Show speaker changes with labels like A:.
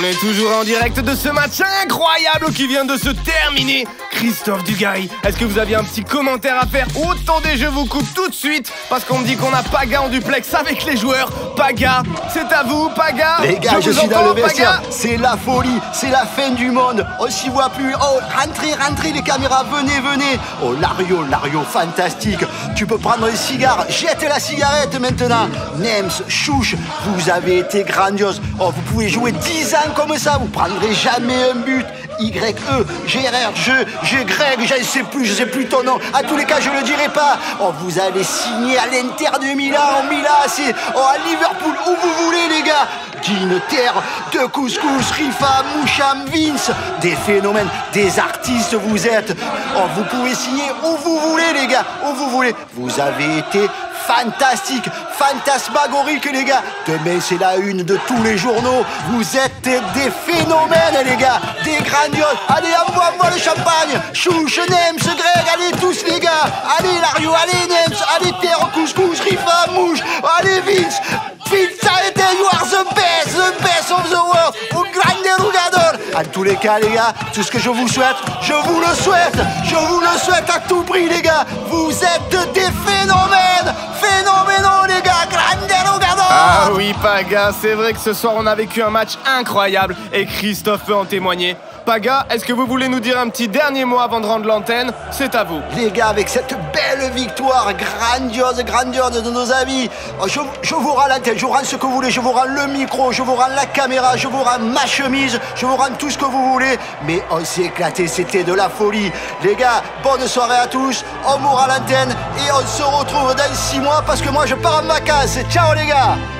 A: est toujours en direct de ce match incroyable qui vient de se terminer. Christophe Dugarry, est-ce que vous aviez un petit commentaire à faire? Oh, attendez, je vous coupe tout de suite parce qu'on me dit qu'on a Paga en duplex avec les joueurs. Paga, c'est à vous, Paga.
B: Les gars, je suis dans le vestiaire. C'est la folie, c'est la fin du monde. On s'y voit plus. Oh, rentrez les caméras, venez. Oh, Lario, fantastique. Tu peux prendre les cigares, jette la cigarette maintenant. Nems, Chouche, vous avez été grandiose. Oh, vous pouvez jouer 10 ans comme ça, vous prendrez jamais un but. YE, GRR, je Greg, je sais plus ton nom. À tous les cas, je le dirai pas. Oh, vous allez signer à l'Inter de Milan, c'est à Liverpool, où vous voulez, les gars. D'une terre de couscous, Rifa, Moucham, Vince. Des phénomènes, des artistes vous êtes. Oh, vous pouvez signer où vous voulez, les gars, où vous voulez. Vous avez été fantastique, fantasmagorique, les gars. Demain, c'est la une de tous les journaux. Vous êtes des phénomènes, les gars, des grandioses. Allez, envoie le champagne. Chouche, Nems, Greg, allez tous, les gars. Allez, Lario, allez, Nems, allez, Terre, Couscous, Rifa, Mouche, allez, Vince, arrêtez, you are the best of the world. Un grande jugador. En tous les cas, les gars, tout ce que je vous souhaite, je vous le souhaite à tout prix, les gars. Vous êtes des phénomènes, les gars, grande jugador.
A: Ah oui, Paga, c'est vrai que ce soir on a vécu un match incroyable et Christophe peut en témoigner. Paga, est-ce que vous voulez nous dire un petit dernier mot avant de rendre l'antenne? C'est à vous.
B: Les gars, avec cette belle victoire grandiose de nos amis, je vous rends l'antenne, je vous rends ce que vous voulez, je vous rends le micro, je vous rends la caméra, je vous rends ma chemise, je vous rends tout ce que vous voulez. Mais on s'est éclaté, c'était de la folie. Les gars, bonne soirée à tous, on mourra à l'antenne et on se retrouve dans 6 mois parce que moi je pars en vacances. Ciao les gars.